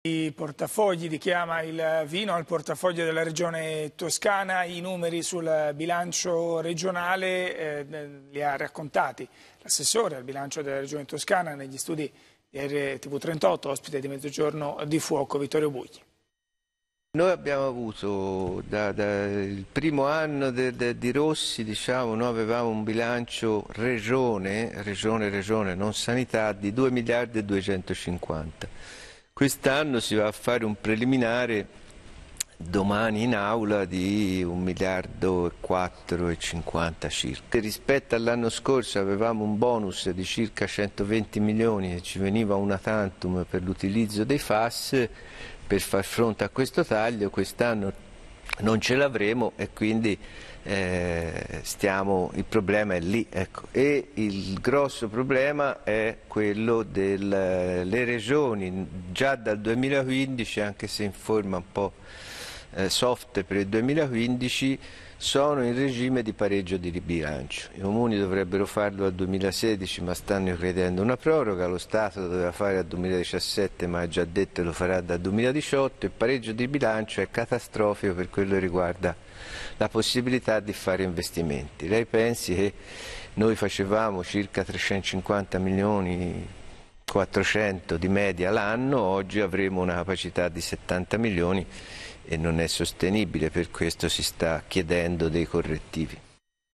I portafogli di chi ama il vino al portafoglio della Regione Toscana, i numeri sul bilancio regionale li ha raccontati l'assessore al bilancio della Regione Toscana negli studi di RTV38, ospite di Mezzogiorno di Fuoco, Vittorio Bugli. Noi abbiamo avuto, dal primo anno di Rossi, diciamo, noi avevamo un bilancio regione, non sanità, di 2 miliardi e 250. Quest'anno si va a fare un preliminare domani in aula di 1 miliardo e 450 circa. Rispetto all'anno scorso avevamo un bonus di circa 120 milioni e ci veniva una tantum per l'utilizzo dei FAS per far fronte a questo taglio. Quest'anno non ce l'avremo e quindi il problema è lì, ecco. E il grosso problema è quello delle regioni. Già dal 2015, anche se in forma un po' soft per il 2015, sono in regime di pareggio di bilancio. I comuni dovrebbero farlo al 2016 ma stanno chiedendo una proroga, lo Stato lo doveva fare al 2017 ma ha già detto che lo farà dal 2018. Il pareggio di bilancio è catastrofico per quello che riguarda la possibilità di fare investimenti. Lei pensi che noi facevamo circa 350 milioni 400 di media l'anno, oggi avremo una capacità di 70 milioni e non è sostenibile, per questo si sta chiedendo dei correttivi.